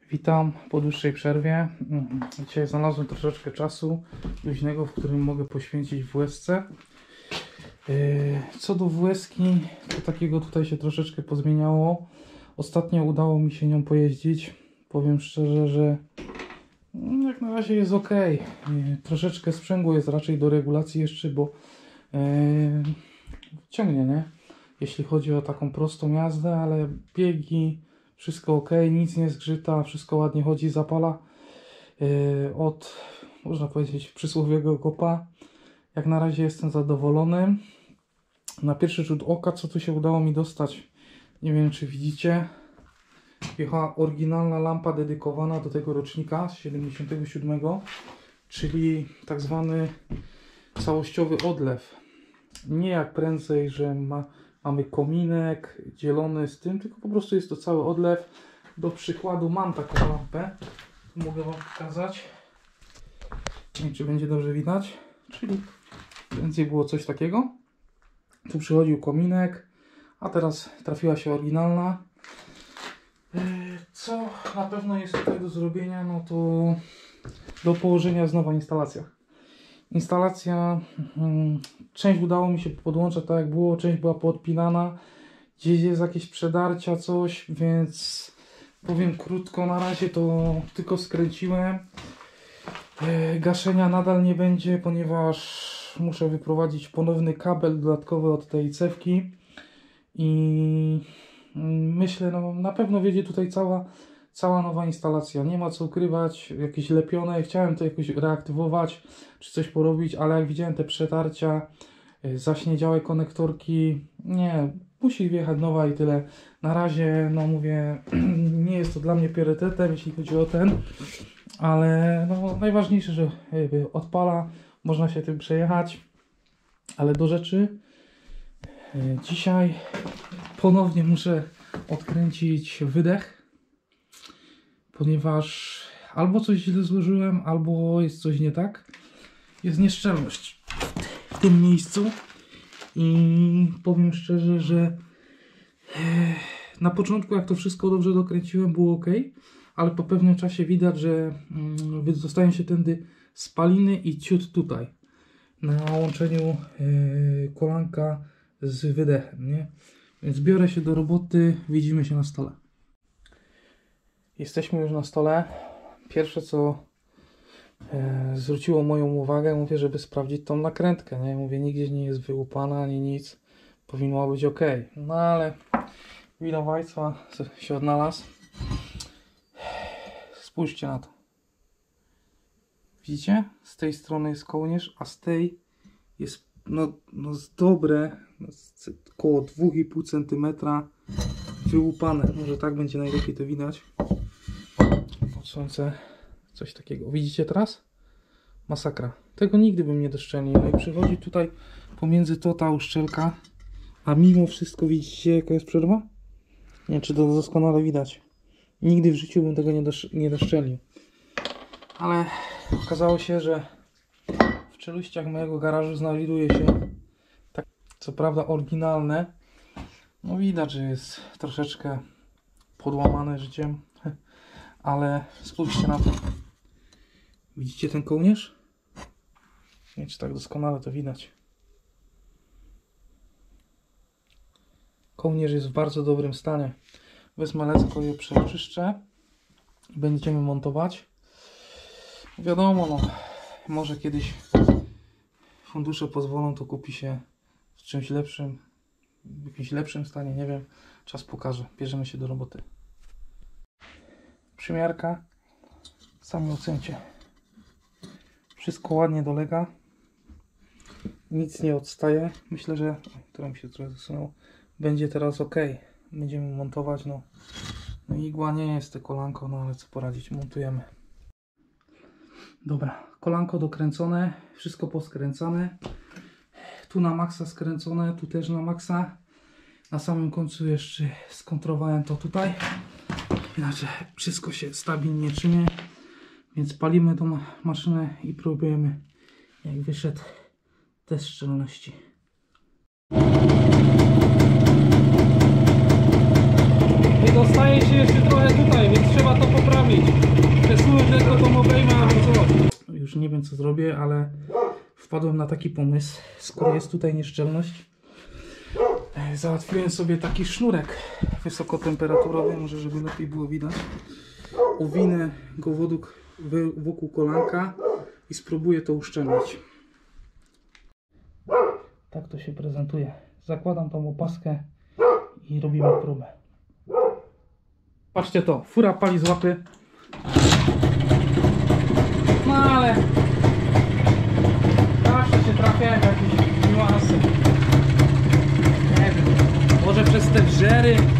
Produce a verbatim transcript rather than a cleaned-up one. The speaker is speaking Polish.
Witam po dłuższej przerwie. Dzisiaj znalazłem troszeczkę czasu luźnego, w którym mogę poświęcić W S C. Co do W S ki, to takiego tutaj się troszeczkę pozmieniało. Ostatnio udało mi się nią pojeździć. Powiem szczerze, że jak na razie jest ok. Troszeczkę sprzęgło jest raczej do regulacji jeszcze, bo ciągnie, nie? Jeśli chodzi o taką prostą jazdę, ale biegi, wszystko ok, nic nie zgrzyta, wszystko ładnie chodzi, zapala yy, od, można powiedzieć, przysłowiowego kopa. Jak na razie jestem zadowolony. Na pierwszy rzut oka, co tu się udało mi dostać, nie wiem czy widzicie, jechała oryginalna lampa dedykowana do tego rocznika z siedemdziesiątego siódmego, czyli tak zwany całościowy odlew. Nie jak prędzej, że ma Mamy kominek dzielony z tym, tylko po prostu jest to cały odlew. Do przykładu mam taką lampę. Mogę Wam pokazać. Nie wiem, czy będzie dobrze widać. Czyli prędzej było coś takiego. Tu przychodził kominek, a teraz trafiła się oryginalna. Co na pewno jest tutaj do zrobienia, no to do położenia jest nowa instalacja. Instalacja, hmm, część udało mi się podłączać tak jak było, część była poodpinana, gdzieś jest jakieś przedarcia, coś, więc powiem krótko, na razie to tylko skręciłem. E, gaszenia nadal nie będzie, ponieważ muszę wyprowadzić ponowny kabel dodatkowy od tej cewki i myślę, no na pewno wiedzie tutaj cała Cała nowa instalacja, nie ma co ukrywać, jakieś lepione, chciałem to jakoś reaktywować, czy coś porobić, ale jak widziałem te przetarcia, zaśniedziałe konektorki, nie, musi wjechać nowa i tyle. Na razie, no mówię, nie jest to dla mnie priorytetem, jeśli chodzi o ten, ale no najważniejsze, że odpala, można się tym przejechać, ale do rzeczy, dzisiaj ponownie muszę odkręcić wydech, ponieważ albo coś źle złożyłem, albo jest coś nie tak. Jest nieszczelność w tym miejscu i powiem szczerze, że na początku jak to wszystko dobrze dokręciłem, było ok, ale po pewnym czasie widać, że dostają się tędy spaliny i ciut tutaj na łączeniu kolanka z wydechem, nie? Więc biorę się do roboty, widzimy się na stole. Jesteśmy już na stole. Pierwsze co e, zwróciło moją uwagę, mówię, żeby sprawdzić tą nakrętkę, nie? Mówię, nigdzie nie jest wyłupana, ani nic. Powinno być ok. No ale winowajstwa się odnalazł. Spójrzcie na to. Widzicie? Z tej strony jest kołnierz, a z tej jest no, no dobre około dwa i pół centymetra wyłupane. Może tak będzie najlepiej to widać. Słońce, coś takiego. Widzicie teraz? Masakra. Tego nigdy bym nie doszczelnił. No i przychodzi tutaj pomiędzy to ta uszczelka, a mimo wszystko widzicie jaka jest przerwa? Nie wiem, czy to doskonale widać. Nigdy w życiu bym tego nie, dosz nie doszczelnił. Ale okazało się, że w czeluściach mojego garażu znajduje się tak, co prawda oryginalne. No widać, że jest troszeczkę podłamane życiem. Ale spójrzcie na to. Widzicie ten kołnierz? Nie wiem, czy tak doskonale to widać. Kołnierz jest w bardzo dobrym stanie. Wezmę lecko i przeczyszczę. Będziemy montować. Wiadomo, no, może kiedyś fundusze pozwolą, to kupi się w czymś lepszym, w jakimś lepszym stanie, nie wiem. Czas pokaże. Bierzemy się do roboty. Przymiarka, sami ocencie. Wszystko ładnie dolega, nic nie odstaje. Myślę, że to mi się trochę zasunęło. Będzie teraz ok. Będziemy montować. No, no igła nie jest to kolanko, no ale co poradzić, montujemy. Dobra, kolanko dokręcone, wszystko poskręcane. Tu na maksa skręcone, tu też na maksa. Na samym końcu jeszcze skontrowałem to tutaj. Inaczej wszystko się stabilnie trzymie, więc palimy tą maszynę i próbujemy, jak wyszedł test szczelności. Zostaje się jeszcze trochę tutaj, więc trzeba to poprawić. Przesunąć lekko tą obejmę albo co. Już nie wiem co zrobię, ale wpadłem na taki pomysł. Skoro jest tutaj nieszczelność, załatwiłem sobie taki sznurek wysokotemperaturowy, może żeby lepiej było widać. Uwinę go wokół kolanka i spróbuję to uszczelnić. Tak to się prezentuje. Zakładam tą opaskę i robimy próbę. Patrzcie to, fura pali z łapy. No ale zawsze się trafiają jakieś niuanse. Nie wiem, może przez te wrzery